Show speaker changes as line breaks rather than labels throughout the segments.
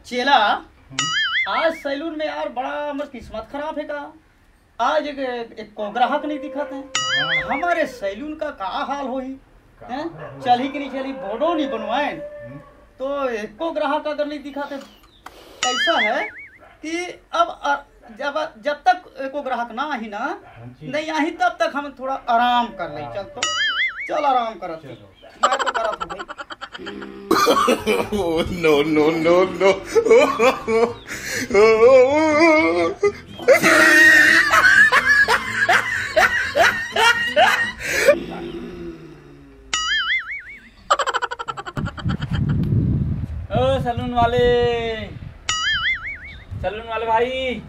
चेला आज सैलून में यार बड़ा हमर किस्मत खराब है का। आज एक को ग्राहक नहीं दिखत है। हमारे सैलून का हाल होई हैं? चली कि नहीं चली, बोर्डो नहीं बनवाए तो एक को ग्राहक अगर नहीं दिखत है। ऐसा है कि अब जब तक एको ग्राहक ना आई ना नहीं आई तब तक हम थोड़ा आराम कर ले। चल आराम कर, मैं तो करा था भाई।
No, no, no, no.
ओ सैलून वाले भाई,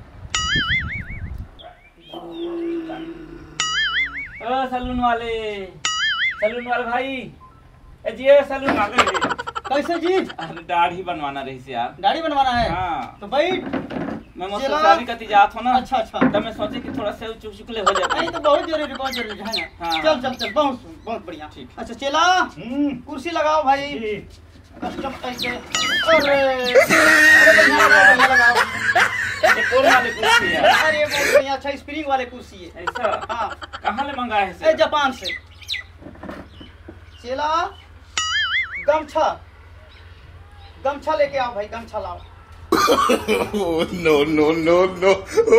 ओ सैलून वाले भाई, ए जी सैलून आ गए।
कैसे जी?
अरे दाढ़ी बनवाना रही से यार।
दाढ़ी बनवाना है?
हाँ।
तो भाई
मैं मुझसे कती जात हो ना।
अच्छा
तो मैं सोचे कि थोड़ा से चुकले हो जाए।
नहीं तो बहुत जरूरी है ना।
हाँ।
चल बहुत बढ़िया।
ठीक।
अच्छा चेला कुर्सी लगाओ भाई। कस्टम ऐसे अरे बढ़िया लगाओ।
ये कौन वाली कुर्सी है?
अरे बहुत बढ़िया, अच्छा स्प्रिंग वाले कुर्सी है।
ऐसा?
हाँ।
कहाँ ले मंगाए है?
जापान से। चेला गमछा लेके आओ भाई, गमछा लाओ।
No, no, no, no.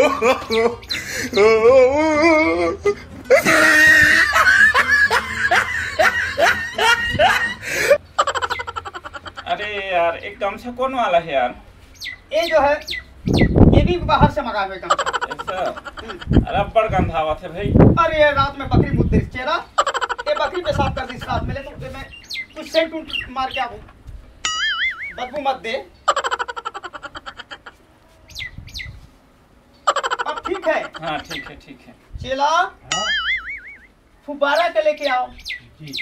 अरे यार एक गमछा कौन वाला है यार?
ये जो है ये भी बाहर से मंगाए हुए गमछा।
ऐसा? रबड़ गंधावा थे भाई।
अरे रात में बकरी मुद्दे चेहरा ये बकरी पेशाब कर दी रात में, लेकिन मैं कुछ सेंट मार के आऊं, बदबू मत दे। अब ठीक है?
हाँ ठीक है।
चेला फुब्बारा के लेके आओ।
जी।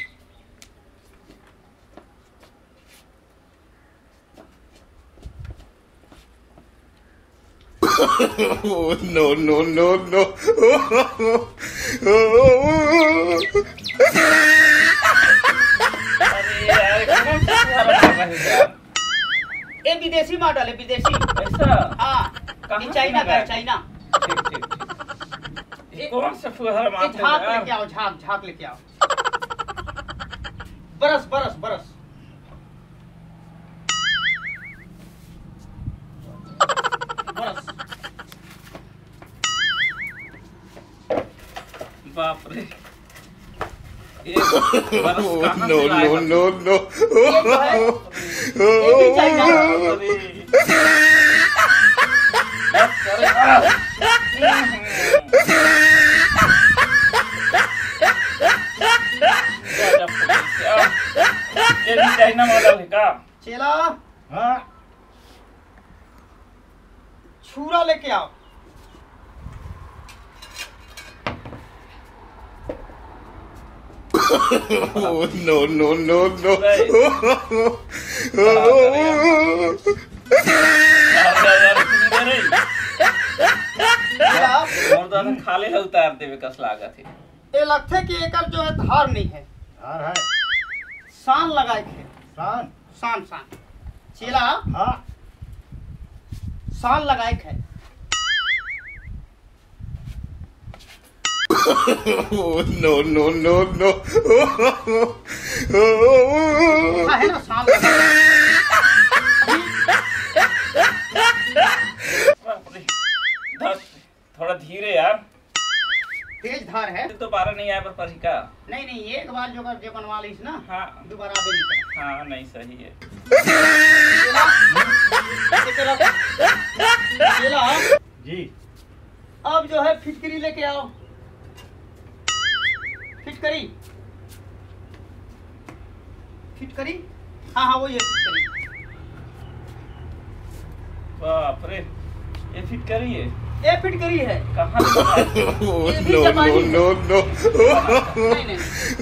No, no, no, no.
अरे यार कौन सा फुहारा मार रहे हैं यार?
ये विदेशी मॉडल है, विदेशी।
ऐसा?
हाँ ये चाइना का है, चाइना।
ठीक। कौन सा फुहारा मारते हैं
झाग लेके आओ, झाग लेके आओ। बरस बरस बरस बरस।
बाप रे। ये बरस कहाँ
No,
से लाए
no,
हो?
no,
ये भी चाइना का।
अरे। बस करे। ये भी चाइना मॉडल है का?
चेला छुरा लेके आओ।
No, no, no, no.
चेला
खाली है उतार देवे कस लागत है।
ये लगते कि एकर जो है धार नहीं है,
धार है।
शान लगाए थे।
शान
शान चेला
हाँ
शान लगाए थे।
No, no, no, no.
है ना शान लगाए।
थोड़ा धीरे यार,
तेज धार है।
तो बारह नहीं आया पर परी का।
नहीं एक बार जो बनवा ली ना
हाँ
दोबारा आगे नहीं करे।
हाँ नहीं सही है।
चेला
जी।
अब जो है फिटकरी लेके आओ। फिटकरी हाँ वो ये फिटकरी।
बाप रे ये फिट करी है।
ये फिटकरी है।
कहाँ से बनाई?
No, no, no, no.
नहीं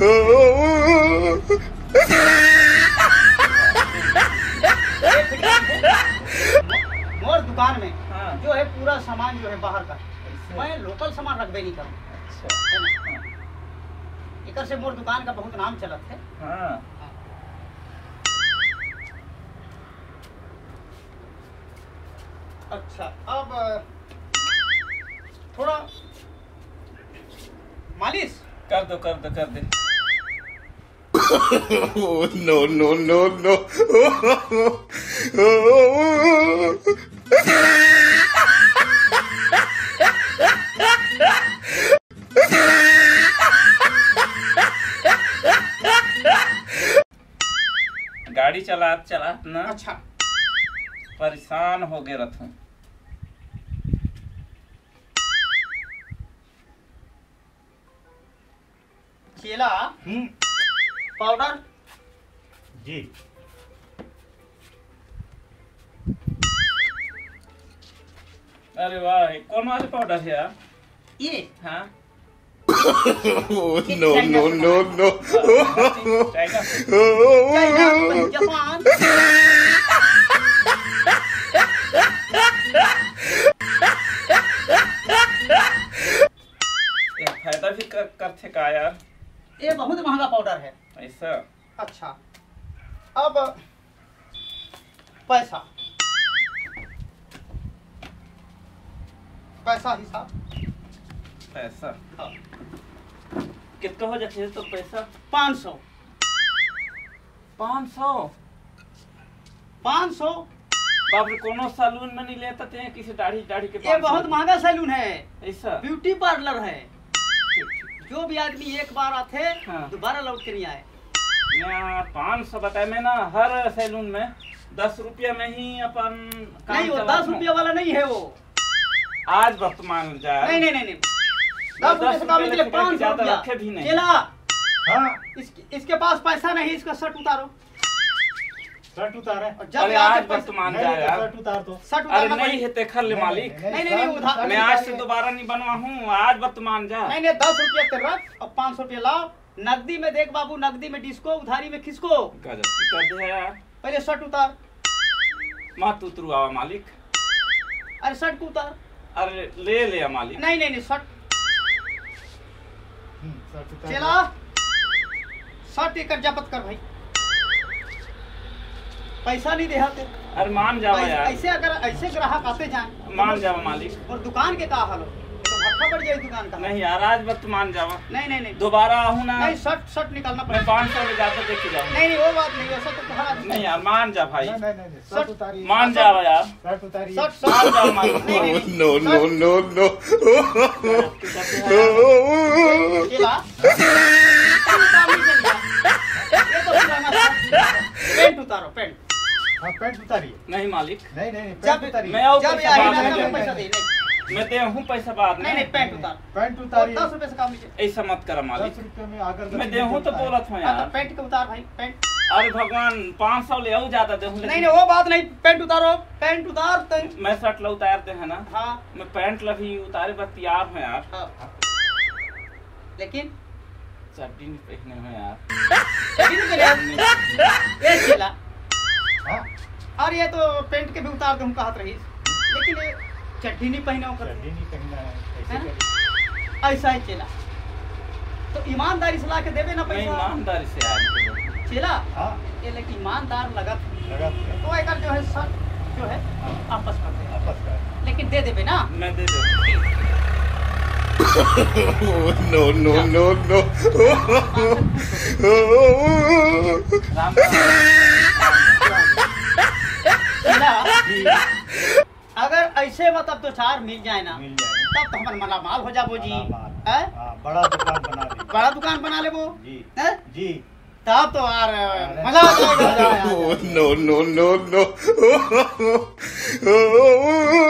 ये फिटकरी है। मोर दुकान में
हाँ।
जो है पूरा सामान जो है बाहर का,
ऐसे?
मैं लोकल सामान रखबे नहीं करूँ।
अच्छा।
है ना? एकर से मोर दुकान का बहुत नाम चलत है।
हाँ
अच्छा अब थोड़ा मालिश
कर दो कर दो कर दे।
no, no, no, no.
गाड़ी चलात चलात ना
अच्छा
परेशान हो गए रहूं।
चेला पाउडर
जी।
अरे वाह कौन वाले पाउडर है यार?
ये
हाँ
no, no, no, no.
China
China Japan
ये फायदा भी करते का यार?
ये बहुत महंगा पाउडर है।
ऐसा
अच्छा अब पैसा पैसा हिसाब
पैसा
हाँ।
कितना हो जाते तो पैसा?
500
500
500
बाप रे कोनो सैलून में नहीं लेते थे किसी दाढ़ी दाढ़ी के
ये बहुत महंगा सैलून है।
ऐसा
ब्यूटी पार्लर है।
ठीक ठीक।
जो भी आदमी एक बार आते
हाँ।
दोबारा लौट के नहीं आए।
यहाँ 500 बताए मैं ना हर सैलून में 10 रुपया में ही अपन काम
नहीं वो
चलाता
10
हूँ।
रुपया वाला नहीं है वो।
आज वर्तमान जाए
नहीं नहीं नहीं नहीं 10 रुपये से काम के लिए 500
ज्यादा
रुपया।
रखे भी नहीं।
चला
हाँ
इसके पास पैसा नहीं, इसका शर्ट उतारो।
शर्ट उतारे।
और जब
अरे
आके
आज
पैसा-
वर्तमान
नहीं,
जाए
तो
यार।
शर्ट उतार दो।
शर्ट
अरे
उतारना
नहीं
पड़ेगा।
है तेखर ले मालिक।
नहीं, उधार
मैं आज से दोबारा नहीं बनवा हूँ। आज वर्तमान जा।
नहीं 10 रुपया ते रख और 500 रुपया लाओ। नकदी में देख बाबू, नकदी में डिस्को, उधारी में किसको।
गजब कर दे यार।
पहले शर्ट उतार।
मत उतरू आवा मालिक।
अरे शर्ट को उतार।
अरे ले ले मालिक।
नहीं नहीं नहीं शर्ट
शर्ट उतार
चला शर्ट एक जब्त कर भाई। पैसा नहीं देते।
अरे मान जावा यार।
ऐसे अगर ऐसे ग्राहक आते जाए
मान जावा मालिक।
और दुकान के का हाल हो तो भट्ठा बढ़ जाए दुकान का।
नहीं यार आज वर्तमान जावा।
नहीं नहीं नहीं
दोबारा आहू ना।
नहीं शर्ट निकालना
मैं
पड़ेगा।
500 में जाकर देख के जाऊँ।
नहीं नहीं वो बात नहीं, वैसा तो हर आदमी
नहीं यार मान जा भाई।
नहीं, शर्ट उतारिए।
मान जावा यार।
शर्ट उतारिए।
शर्ट
मान जाओ मालिक।
नहीं, नहीं, नहीं।
no, no, no, no.
केला काम नहीं चल रहा। ये तो पुराना था। पेंट उतारो पेंट।
हाँ पेंट उतारिए।
नहीं मालिक।
नहीं नहीं
जब
पेंट उतारिए।
मैं और
जब
पैसा
आएगा
बाद में
तब
दे
पैसा
दूँ।
दे। नहीं
मैं दे हूँ पैसा बाद में।
नहीं नहीं पेंट उतार।
पेंट
और
उतारिए।
10 रुपए से काम नहीं चलेगा।
ऐसा मत करा मालिक।
10 रुपये में अगर
मैं दे हूँ तो बोलत हूँ
हाँ, तो
यार।
पेंट के उतार भाई पेंट।
अरे भगवान 500 ले आओ ज्यादा दे हूँ।
नहीं नहीं वो बात नहीं, पेंट उतारो पेंट उतार तो।
मैं शर्ट ला उतारते हैं ना।
हाँ
मैं पैंट ला भी उतारे बस तैयार हूँ यार।
हाँ। लेकिन
चड्डी नहीं पहने हुए यार।
चड्डी नहीं पहने। ये चला
हाँ
और ये तो पेंट के भी उतार दूँ कहत रही, लेकिन ये चड्डी नहीं पहने होकर
चड्डी नहीं पहनना है।
है
कैसे
ना?
करिए?
ऐसा ही चला तो ईमानदारी से ला के देवे ना
मैं
पैसा।
ईमानदारी से यार।
चला
हाँ
ये लेकिन ईमानदार लगत
लगा
तो एक जो है सर जो है आपस कर दे,
आपस का।
लेकिन दे देवे ना।
मैं दे दूँ।
no, no, no, no.
Ram
चला
जी
अगर ऐसे मतलब तो चार मिल जाए ना
मिल जाए।
तब तो हमारे मला माल हो जाबो जी।
माल।
है
हाँ बड़ा दुकान बना दी।
बड़ा दुकान बना ले वो
जी
है
जी।
तब तो यार मजा आ जाएगा।
no, no, no, no.